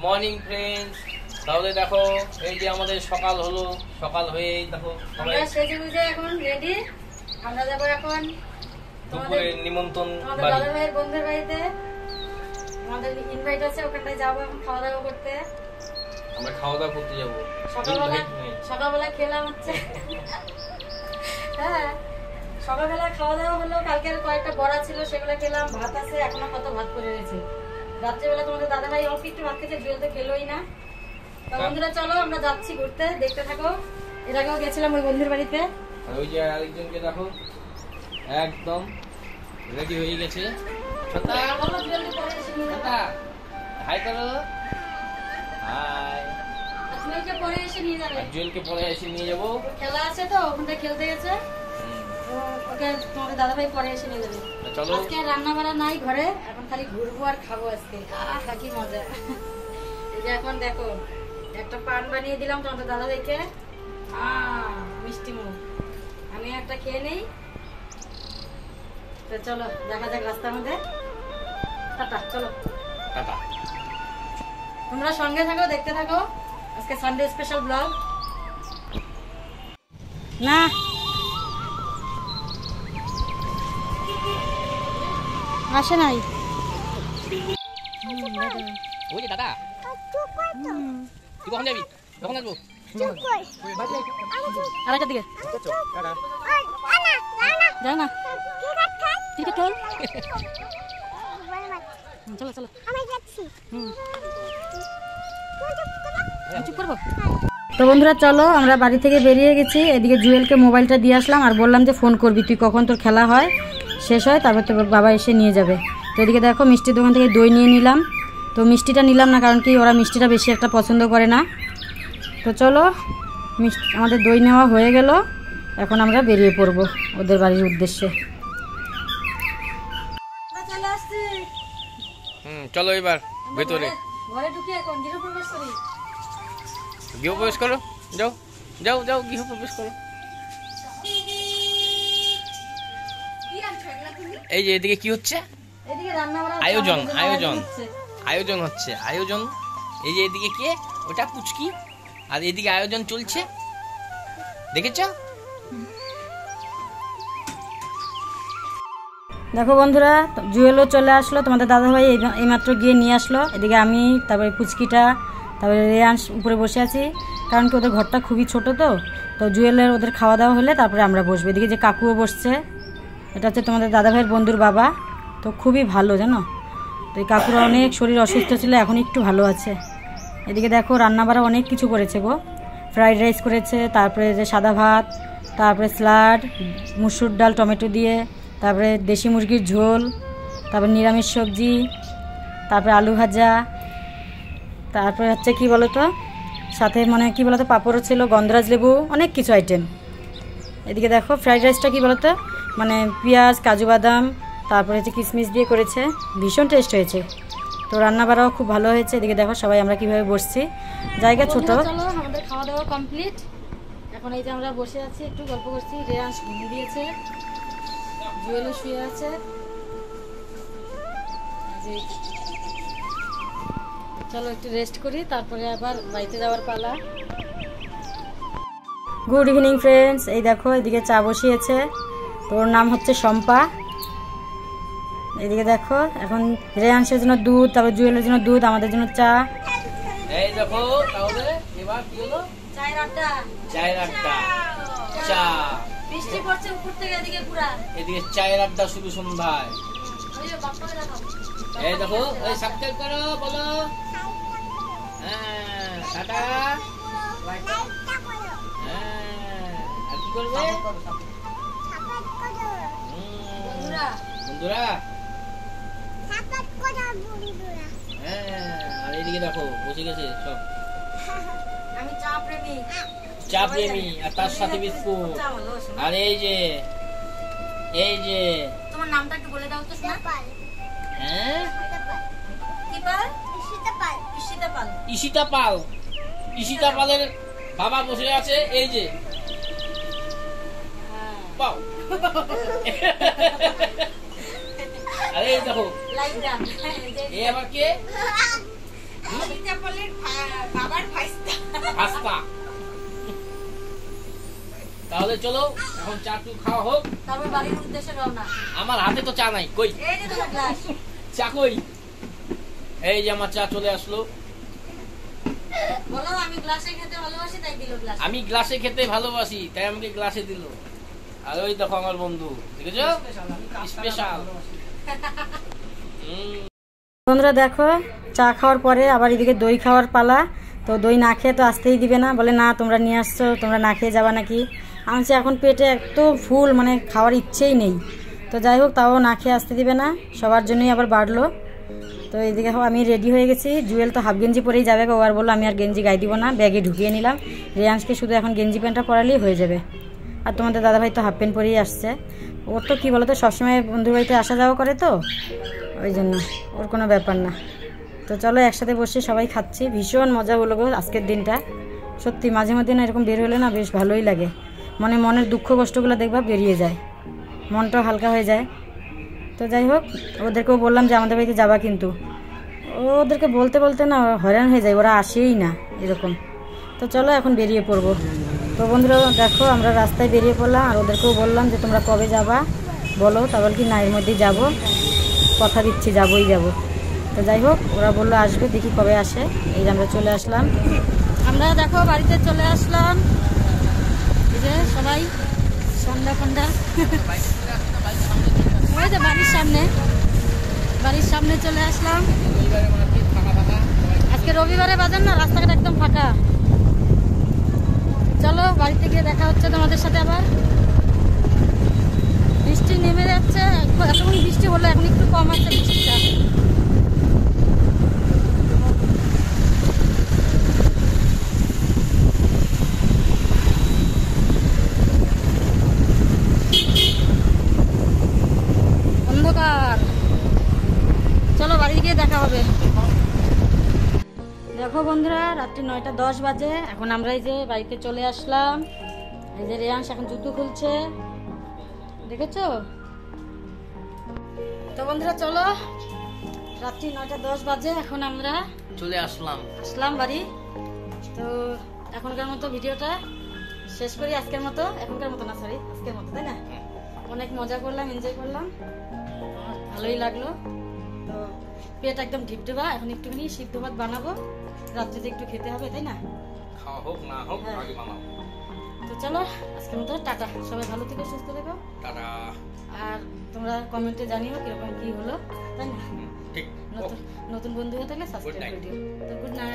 Morning friends. তাহলে দেখো এই যে আমাদের সকাল হলো, সকাল হয়ে দেখো আমরা সেজে গুজে এখন রেডি। আমরা যাব এখন দুপুরে নিমন্ত্রণ আমাদের দাদা ভাইয়ের বন্ধুর বাড়িতে। আমাদের ইনভাইট আছে, ওখানটায় যাবো এখন খাওয়া দাওয়া করতে। আমরা খাওয়া দাওয়া করতে যাবো। সকালবেলা খেলাম হচ্ছে হ্যাঁ সকালবেলা খাওয়া দাওয়া হলো। কালকের কয়েকটা বড়া ছিল সেগুলো খেলাম, ভাত আছে এখনো কত ভাত করে রয়েছে। রাত্রেবেলা তোমাদের দাদা ভাই অল্প একটু ভাত খেতে, জুয়েল তো খেলোই না। তো বন্ধুরা চলো আমরা যাচ্ছি ঘুরতে, দেখতে থাকো। এর আগেও গেছিলাম ওই বন্ধুর বাড়িতে। আর ওই যে আরেকজনকে দেখো একদম রেডি হয়ে গেছে। হাই করো, হাই। জুয়েলকে পরে এসে নিয়ে যাবে, জুয়েলকে পরে এসে নিয়ে যাবো। খেলা আছে তো ওখানটা খেলতে গেছে, ওকে তোমাদের দাদা ভাই পরে এসে নিয়ে যাবে। চলো আজকে রান্না বাড়া নাই ঘরে, এখন খালি ঘুরবো আর খাবো আজকে। কি মজা। এই যে এখন দেখো একটা পান বানিয়ে দিলাম তোমাদের দাদা ভাইকে, মিষ্টি মুখ। আমি একটা খেয়ে নেই। তো চলো দেখা যাক রাস্তার মধ্যে। টাটা, চলো টাটা। তোমরা সঙ্গে থাকো, দেখতে থাকো আজকে সানডে স্পেশাল ব্লগ। না আসে নাই ওই যে দাদা, তুই কখন যাবি? কখন আসবো? আড়াইটার দিকে যাই না, ক্রিকেট খেল। চলো চলো, চুপ করবো। তো বন্ধুরা চলো আমরা বাড়ি থেকে বেরিয়ে গেছি। এদিকে জুয়েলকে মোবাইলটা দিয়ে আসলাম আর বললাম যে ফোন করবি তুই, কখন তোর খেলা হয় শেষ হয় তারপর তোর বাবা এসে নিয়ে যাবে। তো এদিকে দেখো মিষ্টির দোকান থেকে দই নিয়ে নিলাম। তো মিষ্টিটা নিলাম না, কারণ কি ওরা মিষ্টিটা বেশি একটা পছন্দ করে না। তো চলো আমাদের দই নেওয়া হয়ে গেল, এখন আমরা বেরিয়ে পড়বো ওদের বাড়ির উদ্দেশ্যে। চলো এবার ভেতরে ঘরে ঢুকি, এখন গৃহপ্রবেশ করি। গৃহপ্রবেশ করো, যাও যাও যাও গৃহপ্রবেশ করো। এই যে এদিকে কি হচ্ছে? আয়োজন আয়োজন আয়োজন হচ্ছে, আয়োজন। এই যে এদিকে কে, ওটা পুচকি, আর এদিকে আয়োজন চলছে, দেখেছ? দেখো বন্ধুরা জুয়েলও চলে আসলো, তোমাদের দাদাভাই এইমাত্র গিয়ে নিয়ে আসলো। এদিকে আমি, তারপরে পুচকিটা, তারপরে রেয়ান্স উপরে বসে আছি, কারণ কি ওদের ঘরটা খুবই ছোট। তো জুয়েলের ওদের খাওয়া দাওয়া হলে তারপরে আমরা বসবো। এদিকে যে কাকুও বসছে, এটা হচ্ছে তোমাদের দাদাভাইয়ের বন্ধুর বাবা। তো খুবই ভালো জানো, তো এই কাকুরা অনেক শরীর অসুস্থ ছিল, এখন একটু ভালো আছে। এদিকে দেখো রান্নাবাড়া অনেক কিছু করেছে গো, ফ্রাইড রাইস করেছে, তারপরে যে সাদা ভাত, তারপরে স্যালাড, মুসুর ডাল টমেটো দিয়ে, তারপরে দেশি মুরগির ঝোল, তারপরে নিরামিষ সবজি, তারপরে আলু ভাজা, তারপরে হচ্ছে কি বলতো সাথে মানে কি বলতো পাঁপড়ও ছিল, গন্ধরাজ লেবু, অনেক কিছু আইটেম। এদিকে দেখো ফ্রাইড রাইসটা কি বলতো মানে পেঁয়াজ, কাজু বাদাম, তারপরে হচ্ছে কিশমিশ দিয়ে করেছে, ভীষণ টেস্ট হয়েছে। তো রান্নাবাড়াও খুব ভালো হয়েছে। এদিকে দেখো সবাই আমরা কিভাবে বসছি, জায়গা ছোট। চলো আমাদের খাওয়া দাওয়া কমপ্লিট, এখন এই যে আমরা বসে আছি একটু গল্প করছি। রেয়ান্স ঘুমিয়ে দিয়েছে, জুয়েলও শুয়ে আছে। চলো একটু রেস্ট করি, তারপরে আবার বাড়িতে যাওয়ার পালা। Good evening friends. এই দেখো এদিকে চা বসিয়েছে, তোর নাম হচ্ছে শম্পা। এদিকে দেখো এখন রেয়ান্সের জন্য দুধ, তারপর জুয়েলের জন্য দুধ, আমাদের জন্য চা। এই দেখো তাহলে এবার কি হলো, চায়ের আড্ডা, চায়ের আড্ডা, চা। বৃষ্টি পড়ছে উপর থেকে, এদিকে পুরা এদিকে চায়ের আড্ডা শুরু সন্ধ্যায়। এই দেখো এই সাবস্ক্রাইব করো, বলো হ্যাঁ টাটা, হ্যাঁ আর কি করবে বন্ধুরা, হ্যাঁ। আর এদিকে দেখো বসে গেছে সব, আমি চা প্রেমী, চা প্রেমী, আর তার সাথে বিস্কুট। আর এই যে তোমার নামটা একটু বলে দাও তো শোনা। হ্যাঁ কি পাল? ঈশিতা পাল। ঈশিতা পাল, ঈশিতা পাল। ঈশিতা পালের বাবা বসে আছে, এই যে পাও। আরে এই দেখো লাইক দাও। এই আবার কে? ঈশিতা পালের পাস্তা। তাহলে চলো এখন চা টু খাওয়া হোক, তারপর বাড়ির উদ্দেশ্যে রওনা। আমার হাতে তো চা নাই, কই এই যে তোমার গ্লাস। চা কই? এই যে আমার চা চলে আসলো। বলো আমি গ্লাসে খেতে ভালোবাসি তাই দিল গ্লাস। আমি গ্লাসে খেতে ভালোবাসি তাই আমাকে গ্লাসে দিল। আর ওই দেখো আমার বন্ধু, দেখেছো, স্পেশাল। বন্ধুরা দেখো চা খাওয়ার পরে আবার এদিকে দই খাওয়ার পালা। তো দই না খেয়ে তো আসতেই দিবে না, বলে না তোমরা নিয়ে আসছো, তোমরা না খেয়ে যাবা নাকি। আমি এখন পেটে এত ফুল, মানে খাওয়ার ইচ্ছেই নেই। তো যাই হোক তাও না খেয়ে আসতে দিবে না, সবার জন্যই আবার বাড়লো। তো এইদিকে আমি রেডি হয়ে গেছি। জুয়েল তো হাফ গেঞ্জি পরেই যাবে, ও আর বললো আমি আর গেঞ্জি গায়ে দিব না, ব্যাগে ঢুকিয়ে নিলাম। রেয়াংশকে শুধু এখন গেঞ্জি প্যান্টটা পরালেই হয়ে যাবে। আর তোমাদের দাদাভাই তো হাফ প্যান্ট পরেই আসছে। ওর তো কী বলো তো, সবসময় বন্ধুর বাড়িতে আসা যাওয়া করে, তো ওই জন্য ওর কোনো ব্যাপার না। তো চলো একসাথে বসে সবাই খাচ্ছি, ভীষণ মজা হলো গো আজকের দিনটা। সত্যি মাঝে মাঝে না এরকম বের হলে না বেশ ভালোই লাগে, মনের দুঃখ কষ্টগুলো দেখবা বেরিয়ে যায়, মনটাও হালকা হয়ে যায়। তো যাই হোক ওদেরকেও বললাম যে আমাদের বাড়িতে যাবা, কিন্তু ওদেরকে বলতে বলতে না হয়রান হয়ে যায়, ওরা আসেই না এরকম। তো চলো এখন বেরিয়ে পড়বো। তো বন্ধুরা দেখো আমরা রাস্তায় বেরিয়ে পড়লাম, আর ওদেরকেও বললাম যে তোমরা কবে যাবা বলো, তারপর কি না এর মধ্যেই যাবো, কথা দিচ্ছি যাবোই যাবো। তো যাই হোক ওরা বললো আসবে, দেখি কবে আসে। এই যে আমরা চলে আসলাম, আমরা দেখো বাড়িতে চলে আসলাম। এই যে সবাই সন্ধ্যা ফন্ধ্যা ওই যে বাড়ির সামনে চলে আসলাম। আজকে রবিবারে বাজার না, রাস্তাঘাট একদম ফাঁকা। চলো বাড়িতে গিয়ে দেখা হচ্ছে তোমাদের সাথে আবার। বৃষ্টি নেমে যাচ্ছে, এতক্ষণ বৃষ্টি হলো, এখন একটু কম আছে বৃষ্টিটা। অন্ধকার, চলো বাড়ি গিয়ে দেখা হবে। দেখো বন্ধুরা রাত্রি 9:10 বাজে, এখন আমরা এই যে বাড়িতে চলে আসলাম। এই যে রেয়াংশ এখন জুতো খুলছে, দেখেছো? তো বন্ধুরা চলো রাত্রি 9:10 বাজে, এখন আমরা চলে আসলাম বাড়ি। তো এখনকার মতো ভিডিওটা শেষ করি, আজকের মতো, আজকের মতো, তাই না? অনেক মজা করলাম, এনজয় করলাম, ভালোই লাগলো। তো পেট একদম ঢিপঢিপা, এখন একটুখানি সিদ্ধ ভাত বানাবো, রাত্রিতে একটু খেতে হবে, তাই না? খাওয়া হোক না হোক আগে বানাও। তো চলো আজকের মতো টাটা, সবাই ভালো থেকো, সুস্থ থেকো, টাটা। আর তোমরা কমেন্টে জানিও কিরকম কি হলো, তাই না? ঠিক। নতুন বন্ধু হয়ে থাকলে সাবস্ক্রাইব করে দিও। তো গুড নাইট।